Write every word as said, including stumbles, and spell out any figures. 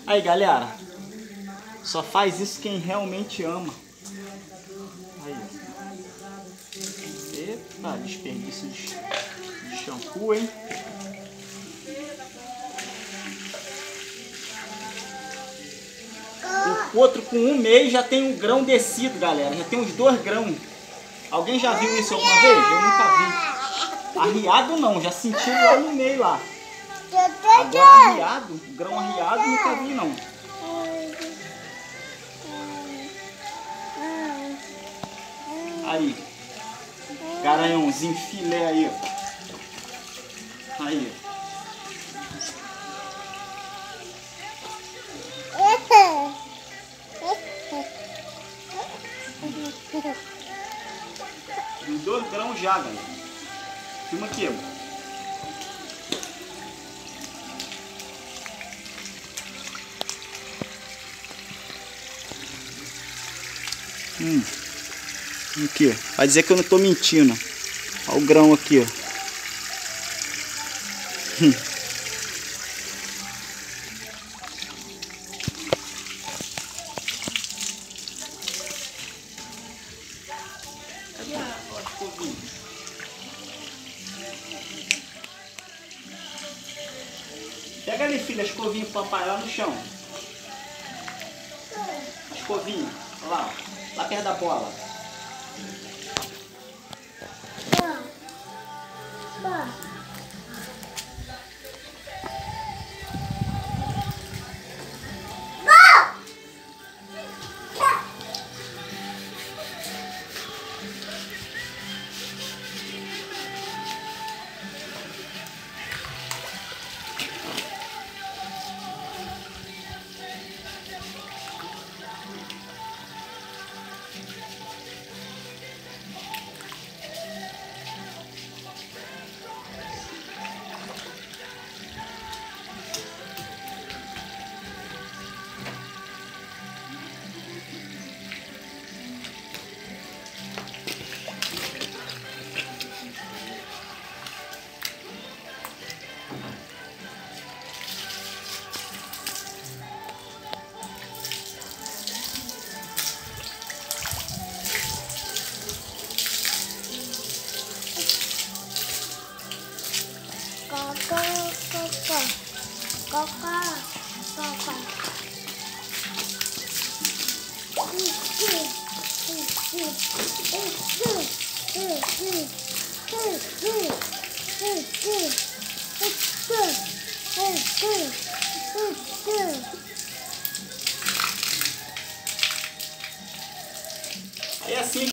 Aí, galera, só faz isso quem realmente ama. Aí. Eita, desperdício de, de shampoo, hein? O outro com um mês já tem um grão descido, galera. Já tem uns dois grãos. Alguém já viu isso alguma vez? Eu nunca vi. Arriado não, já senti lá no meio lá. Agora arriado, grão arriado, nunca vi não. Aí, garanhãozinho filé aí. Aí. Uns dois grãos já, galera. Filma aqui, ó. Hum. Aqui, vai dizer que eu não tô mentindo. Olha o grão aqui, ó. Hum. Cadê a escovinha? Pega ali, filha, a escovinha pro papai lá no chão. A escovinha, olha lá, lá perto da bola. É assim.